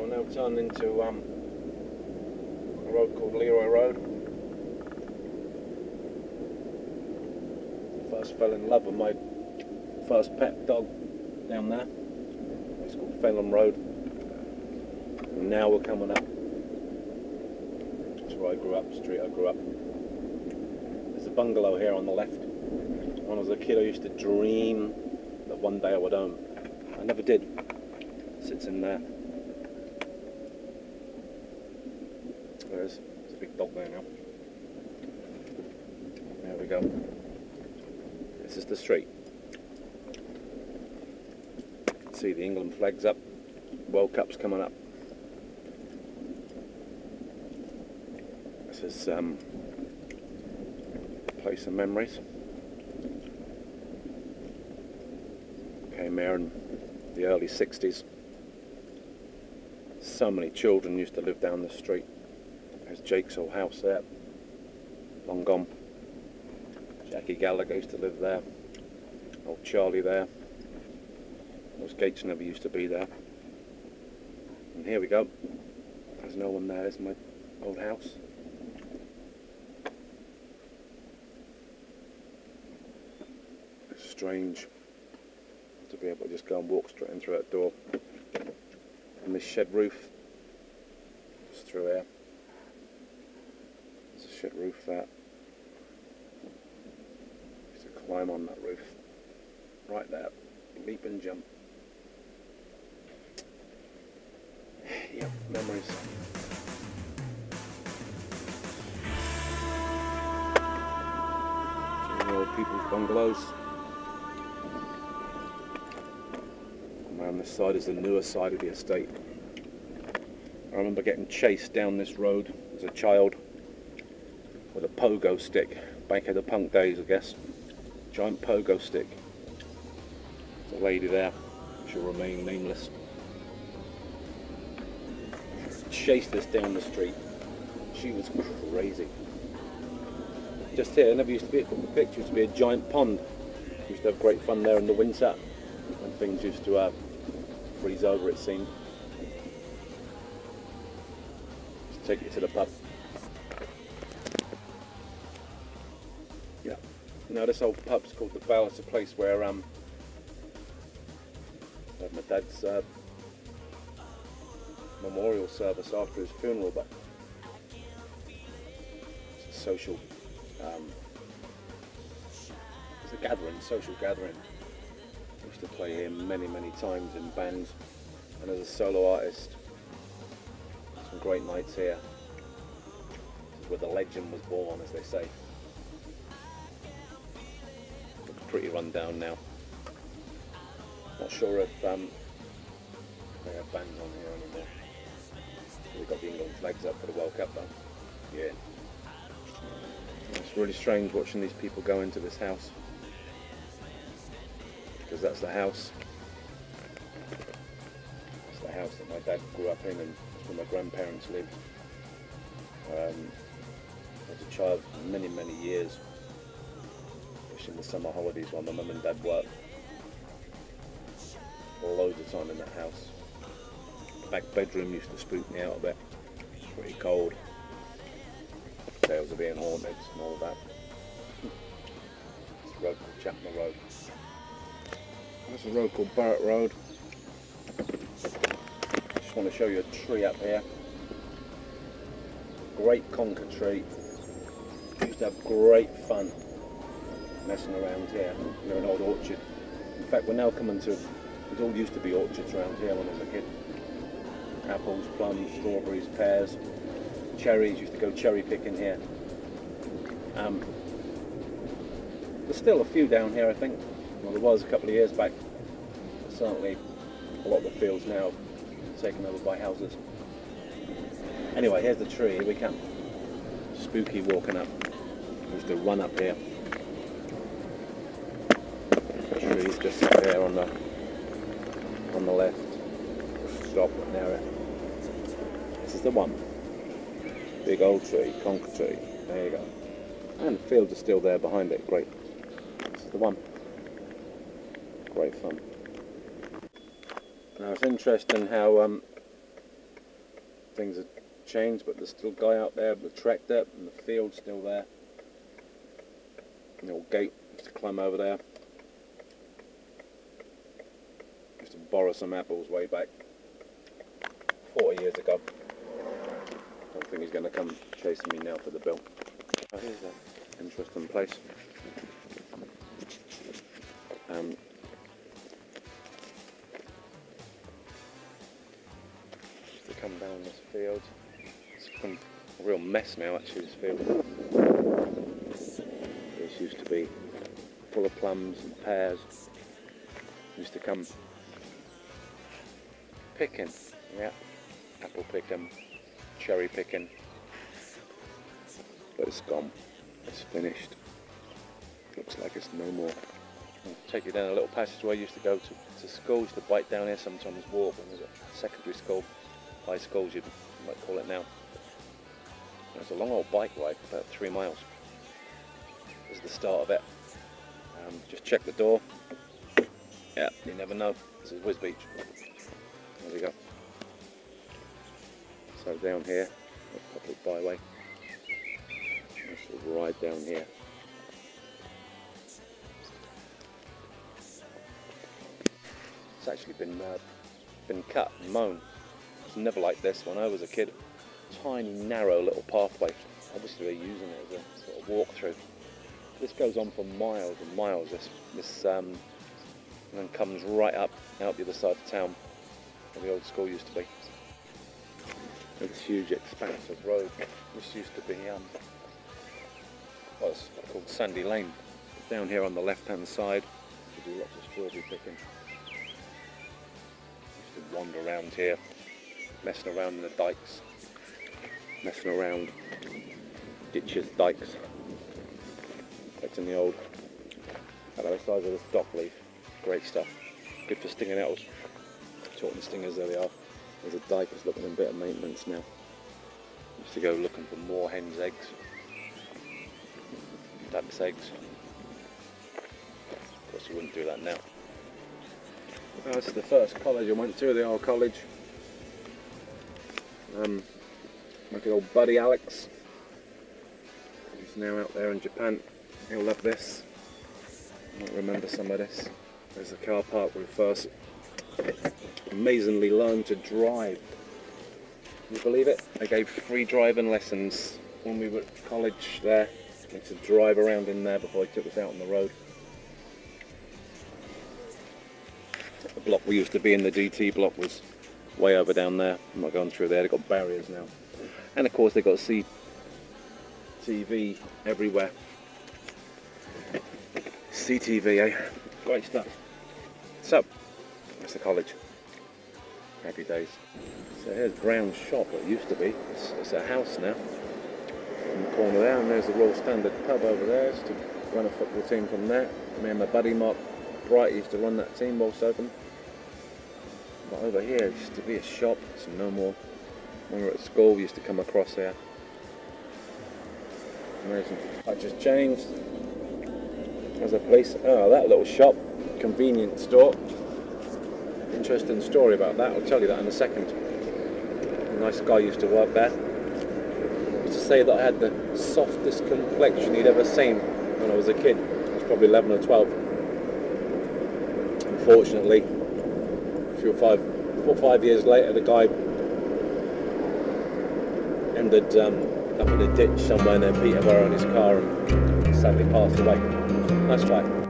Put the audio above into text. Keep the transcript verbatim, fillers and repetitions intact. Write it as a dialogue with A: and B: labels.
A: So now turned into um, a road called Leroy Road. First fell in love with my first pet dog down there. It's called Phelan Road. And now we're coming up. That's where I grew up, the street I grew up. There's a bungalow here on the left. When I was a kid I used to dream that one day I would own. I never did. It sits in there. There's, there's a big dog there now. There we go. This is the street. See the England flag's up. World Cup's coming up. This is um, a place of memories. Came here in the early sixties. So many children used to live down the street. There's Jake's old house there. Long gone. Jackie Gallagher used to live there. Old Charlie there. Those gates never used to be there. And here we go. There's no one there. There's my old house. It's strange to be able to just go and walk straight in through that door. And this shed roof, just through here. There's a shed roof there. Used to climb on that roof. Right there. Leap and jump. Yep, memories. Some old people's bungalows. Around this side is the newer side of the estate. I remember getting chased down this road as a child with a pogo stick, back in the punk days I guess. Giant pogo stick. There's a lady there, she'll remain nameless. Chased us down the street. She was crazy. Just here, it never used to be, from the picture, used to be a giant pond. Used to have great fun there in the winter when things used to uh, freeze over, it seemed. Just take you to the pub. Yeah. Now this old pub's called the Bell. It's a place where um, I had my dad's uh, memorial service after his funeral, but it's a social, um, it's a gathering, social gathering. I used to play here many, many times in bands, and as a solo artist, some great nights here. This is where the legend was born, as they say. Looks pretty run down now. Not sure if um, they have bands on here anymore. We've got the England flags up for the World Cup though. Yeah. It's really strange watching these people go into this house. Because that's the house. That's the house that my dad grew up in, and that's where my grandparents lived. Um, as a child for many, many years. Especially in the summer holidays while my mum and dad worked. Loads of time in that house. The back bedroom used to spook me out a bit. It's pretty cold. Tales of being haunted and all of that. It's a road called Chapman Road. That's a road called Barrett Road. Just want to show you a tree up here. Great conker tree. Used to have great fun messing around here near an old orchard. In fact, we're now coming to, it all used to be orchards around here when I was a kid. Apples, plums, strawberries, pears, cherries. Used to go cherry picking here. Um, there's still a few down here, I think. Well, there was a couple of years back. Certainly, a lot of the fields now taken over by houses. Anyway, here's the tree. Here we come. Spooky walking up. Used to run up here. The tree's just there on the on the left. Stop and narrow. This is the one. Big old tree, conker tree. There you go. And the fields are still there behind it. Great. This is the one. Great fun. Now it's interesting how um, things have changed, but there's still a guy out there with the tractor, and the field's still there. The old gate, used to climb over there. Used to borrow some apples way back forty years ago. Don't think he's going to come chasing me now for the bill. Oh, here's an interesting place. Um, used to come down this field. It's become a real mess now, actually, this field. This used to be full of plums and pears. Used to come picking, yeah, apple picking, cherry picking, but it's gone, it's finished. Looks like it's no more. I'll take you down a little passageway. Used to go to, to school, used to bike down here, sometimes walk when we was at secondary school, high schools you might call it now. It was a long old bike ride, about three miles. This is the start of it. Um, just check the door. Yeah, you never know. This is Whiz Beach. There we go. So down here, a public byway. Nice little ride down here. It's actually been uh, been cut and mown. It's never like this when I was a kid. Tiny, narrow little pathway. Obviously they're using it as a sort of walk through. This goes on for miles and miles. This, this um, and then comes right up out the other side of town, where the old school used to be. This huge expanse of road. This used to be, um, well, it's called Sandy Lane. Down here on the left-hand side, we do lots of strawberry picking. Used to wander around here, messing around in the dikes, messing around ditches, dikes. Collecting the old, about the size of this dock leaf. Great stuff. Good for stinging nettles. Short and stingers, there they are. There's a dike that's looking in a bit of maintenance now. Used to go looking for more hen's eggs, duck's eggs. Of course you wouldn't do that now. That's the first college I went to, the old college. Um, my good old buddy Alex, he's now out there in Japan. He'll love this. I might remember some of this. There's the car park where we first amazingly learned to drive. Can you believe it? I gave free driving lessons when we were at college there. We had to drive around in there before they took us out on the road. The block we used to be in, the D T block, was way over down there. I'm not going through there, they've got barriers now. And of course they've got C T V everywhere. C T V, eh? Great stuff. So, that's the college. Happy days. So here's Brown's shop, it used to be. It's, it's a house now. In the corner there, and there's the Royal Standard pub over there. Used to run a football team from there. Me and my buddy Mark Bright used to run that team whilst open. But over here used to be a shop, it's no more. When we were at school, we used to come across here. Amazing. I just changed. There's a place, oh, that little shop, convenience store. Interesting story about that, I'll tell you that in a second. A nice guy used to work there. He used to say that I had the softest complexion he'd ever seen when I was a kid. I was probably eleven or twelve. Unfortunately, a few or five, four or five years later, the guy ended um, up in a ditch somewhere near Peterborough in his car and sadly passed away. Nice guy.